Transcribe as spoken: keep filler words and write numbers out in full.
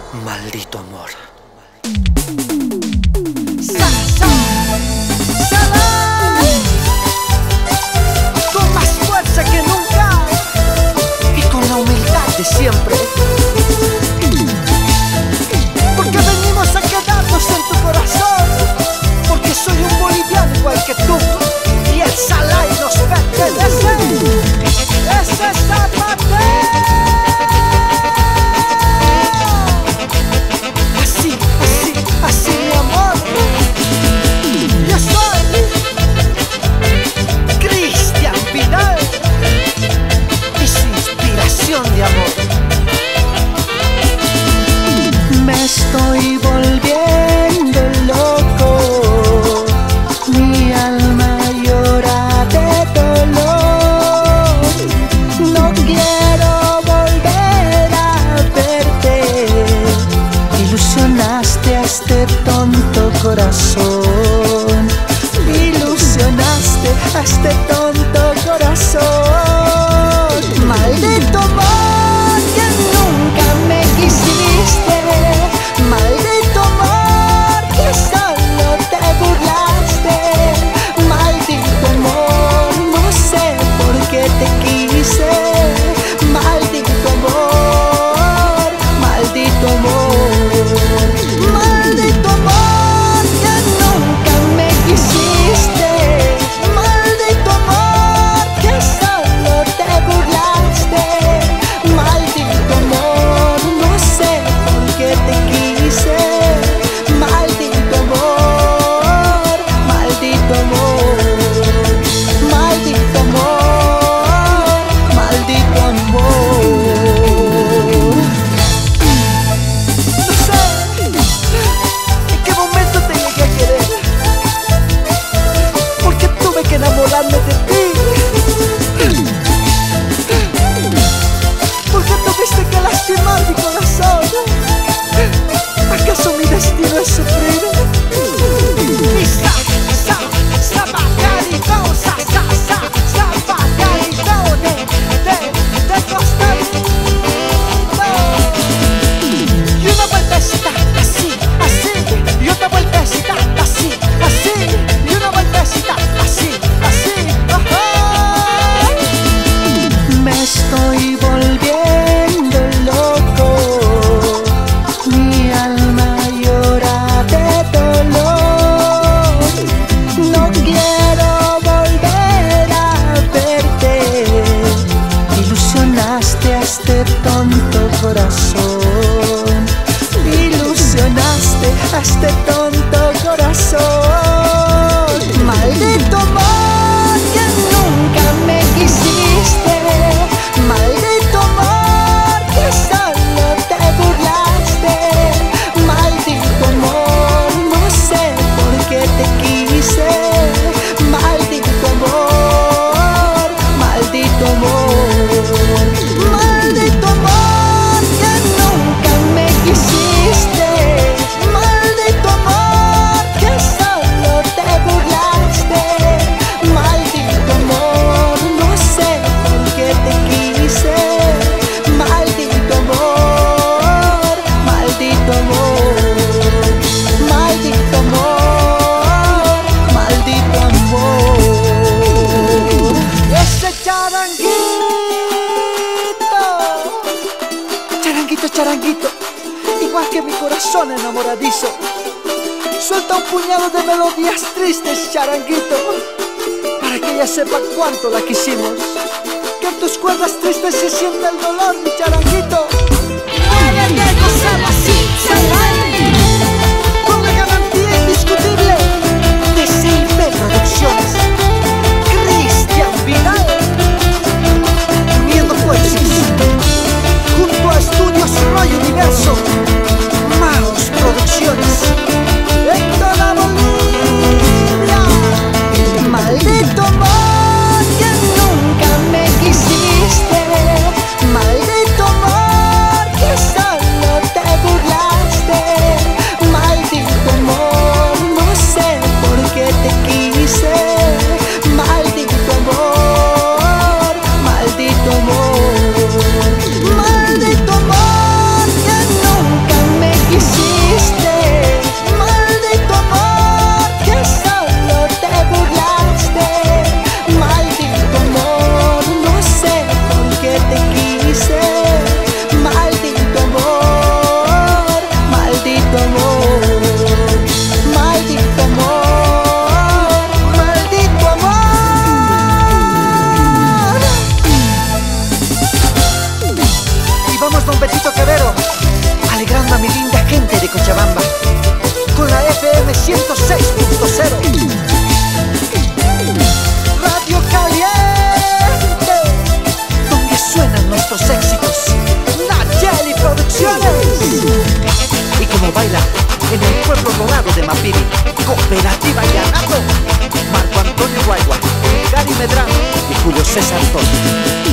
Maldito amor. Sa, sa, Salah, con más fuerza que nunca y con la humildad de siempre, porque venimos a quedarnos en tu corazón, porque soy un boliviano igual que tú y el Salah nos pertenece. Ese es Zapatero. Así, así, así mi amor. Yo soy Cristian Vidal y su inspiración de amor. Me estoy volviendo loco, mi alma llora de dolor. No quiero volver a verte, ilusionaste a este tonto corazón, ilusionaste a este tonto corazón. Maldito amor que nunca me quisiste, maldito amor que solo te burlaste, maldito amor, no sé por qué te quise, maldito amor, maldito amor, maldito amor que nunca me quisiste, maldito amor que solo te burlaste, maldito amor, no sé por qué te quise, maldito amor, maldito amor, maldito amor, maldito amor. No sé en qué momento te llegué a querer, porque tuve que enamorarme de ti, porque tuviste que lastimar mi corazón. ¿Acaso mi destino es sufrir? Y sa, sa, Zapatero, sa, sa, sa, Zapatero de, de, de costadito. Y una vueltecita así, así, y otra vueltecita así, así, y una vueltecita así, así, ajá. Me estoy volviendo loco, mi alma llora de dolor. No quiero volver a verte, ilusionaste a este tonto corazón, ilusionaste a este tonto corazón. Maldito amor que nunca me quisiste, maldito amor que solo te burlaste, maldito amor, no sé por qué te quise, maldito amor, maldito amor, maldito amor que nunca me quisiste, maldito amor que solo te burlaste, maldito amor, no sé por qué te quise, maldito amor, maldito amor, maldito amor, maldito amor. Ese charanguito, charanguito, charanguito, igual que mi corazón enamoradizo, suelta un puñado de melodías tristes, charanguito, para que ella sepa cuánto la quisimos, que en tus cuerdas tristes se siente el dolor, mi charanguito. Debe de gozarlo así, Salah, con la garantía indiscutible de C I P Producciones. Cristian Vidal, uniendo fuerzas, junto a Estudios Rollo Universo, Maus Producciones, en toda Bolivia. Maldito amor que nunca me quisiste, maldito amor que solo te burlaste, Cochabamba, con la F M ciento seis punto cero. Radio Caliente, donde suenan nuestros éxitos. Nayeli Producciones. Y como baila en el pueblo dorado de Mapiri, Cooperativa Llanato, Marco Antonio Guaygua, Gary Medrano y Julio César Torres.